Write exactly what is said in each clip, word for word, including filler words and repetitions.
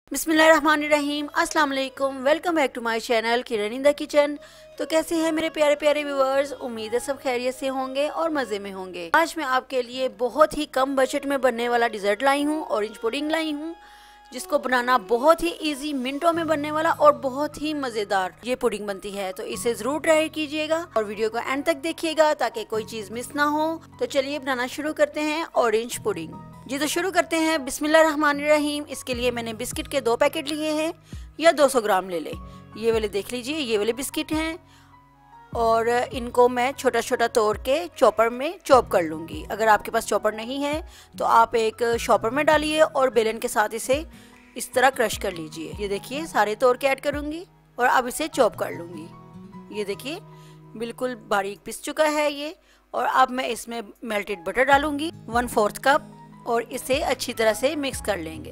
बिस्मिल्लाहिर्रहमानिर्रहीम, अस्सलाम वालेकुम। Welcome back to my channel Kiran in the kitchen. तो कैसे हैं मेरे प्यारे प्यारे व्यूअर्स, उम्मीद है सब खैरियत से होंगे और मज़े में होंगे। आज मैं आपके लिए बहुत ही कम बजट में बनने वाला डिज़र्ट लाई हूँ, ऑरेंज पुडिंग लाई हूँ, जिसको बनाना बहुत ही इजी, मिनटों में बनने वाला और बहुत ही मज़ेदार ये पुडिंग बनती है। तो इसे ज़रूर ट्राई कीजिएगा और वीडियो को एंड तक देखिएगा ताकि कोई चीज़ मिस ना हो। तो चलिए बनाना शुरू करते हैं ऑरेंज पुडिंग। जी तो शुरू करते हैं। बिस्मिल्लाहिर्रहमानिर्रहीम। इसके लिए मैंने बिस्किट के दो पैकेट लिए हैं या दो सौ ग्राम ले ले। ये वाले देख लीजिए, ये वाले बिस्किट हैं और इनको मैं छोटा छोटा तोड़ के चॉपर में चॉप कर लूँगी। अगर आपके पास चॉपर नहीं है तो आप एक शॉपर में डालिए और बेलन के साथ इसे इस तरह क्रश कर लीजिए। ये देखिए सारे तोड़ के ऐड करूँगी और अब इसे चॉप कर लूँगी। ये देखिए बिल्कुल बारीक पिस चुका है ये। और अब मैं इसमें मेल्टेड बटर डालूँगी वन फोर्थ कप और इसे अच्छी तरह से मिक्स कर लेंगे।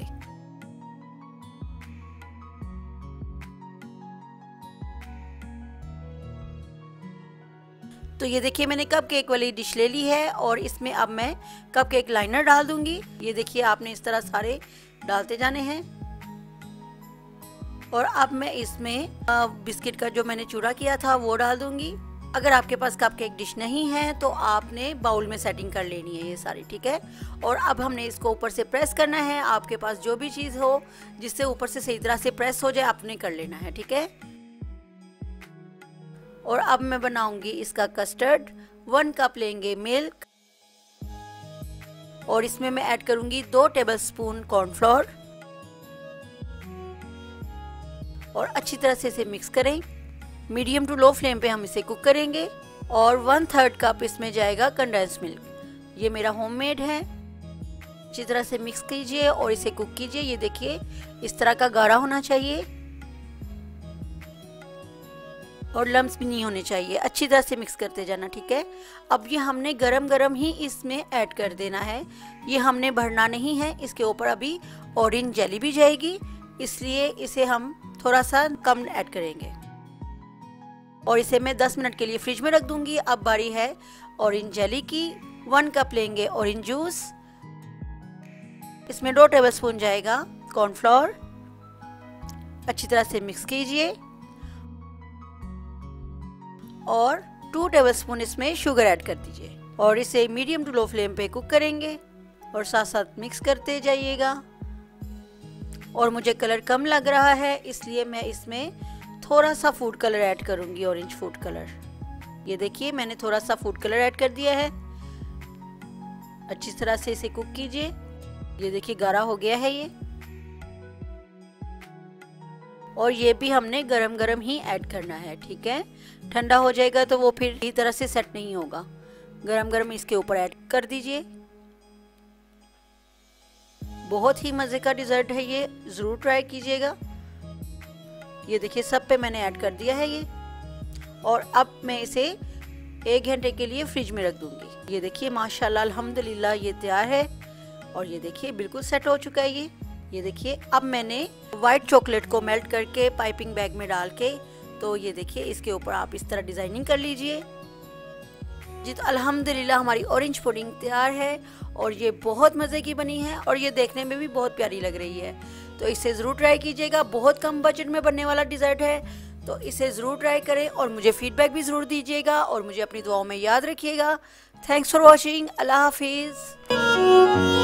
तो ये देखिए मैंने कप केक वाली डिश ले ली है और इसमें अब मैं कप केक लाइनर डाल दूंगी। ये देखिए आपने इस तरह सारे डालते जाने हैं। और अब मैं इसमें बिस्किट का जो मैंने चूरा किया था वो डाल दूंगी। अगर आपके पास कप केक डिश नहीं है तो आपने बाउल में सेटिंग कर लेनी है ये सारी, ठीक है। और अब हमने इसको ऊपर से प्रेस करना है। आपके पास जो भी चीज़ हो जिससे ऊपर से सही तरह से प्रेस हो जाए आपने कर लेना है, ठीक है। और अब मैं बनाऊंगी इसका कस्टर्ड। वन कप लेंगे मिल्क और इसमें मैं ऐड करूंगी दो टेबलस्पून कॉर्नफ्लोर और अच्छी तरह से इसे मिक्स करें। मीडियम टू लो फ्लेम पे हम इसे कुक करेंगे। और वन थर्ड कप इसमें जाएगा कंडेंस मिल्क। ये मेरा होममेड है। अच्छी तरह से मिक्स कीजिए और इसे कुक कीजिए। ये देखिए इस तरह का गाढ़ा होना चाहिए और लम्स भी नहीं होने चाहिए। अच्छी तरह से मिक्स करते जाना, ठीक है। अब ये हमने गरम गरम ही इसमें ऐड कर देना है। ये हमने भरना नहीं है। इसके ऊपर अभी ऑरेंज जेली भी जाएगी, इसलिए इसे हम थोड़ा सा कम ऐड करेंगे और इसे मैं दस मिनट के लिए फ्रिज में रख दूंगी। अब बारी है ऑरेंज जेली की। वन कप लेंगे ऑरेंज जूस। इसमें दो टेबलस्पून जाएगा कॉर्नफ्लोर। अच्छी तरह से मिक्स कीजिए और टू टेबलस्पून इसमें शुगर ऐड कर दीजिए और इसे मीडियम टू लो फ्लेम पे कुक करेंगे और साथ साथ मिक्स करते जाइएगा। और मुझे कलर कम लग रहा है इसलिए मैं इसमें थोड़ा सा फूड कलर ऐड करूंगी, ऑरेंज फूड कलर। ये देखिए मैंने थोड़ा सा फूड कलर ऐड कर दिया है। अच्छी तरह से इसे कुक कीजिए। ये देखिए गाढ़ा हो गया है ये। और ये भी हमने गरम गरम ही ऐड करना है, ठीक है। ठंडा हो जाएगा तो वो फिर इस तरह से सेट नहीं होगा। गरम गरम इसके ऊपर ऐड कर दीजिए। बहुत ही मज़े का डिज़र्ट है ये, ज़रूर ट्राई कीजिएगा। ये देखिए सब पे मैंने ऐड कर दिया है ये। और अब मैं इसे एक घंटे के लिए फ्रिज में रख दूंगी। ये देखिए माशाल्लाह अल्हम्दुलिल्लाह ये तैयार है और ये देखिए बिल्कुल सेट हो चुका है ये। ये देखिए अब मैंने वाइट चॉकलेट को मेल्ट करके पाइपिंग बैग में डाल के, तो ये देखिए इसके ऊपर आप इस तरह डिज़ाइनिंग कर लीजिए। जी तो अल्हम्दुलिल्लाह हमारी ऑरेंज पुडिंग तैयार है और ये बहुत मज़े की बनी है और ये देखने में भी बहुत प्यारी लग रही है। तो इसे ज़रूर ट्राई कीजिएगा। बहुत कम बजट में बनने वाला डिज़र्ट है, तो इसे ज़रूर ट्राई करें और मुझे फीडबैक भी ज़रूर दीजिएगा और मुझे अपनी दुआओं में याद रखिएगा। Thanks for watching. अल्लाह हाफिज़।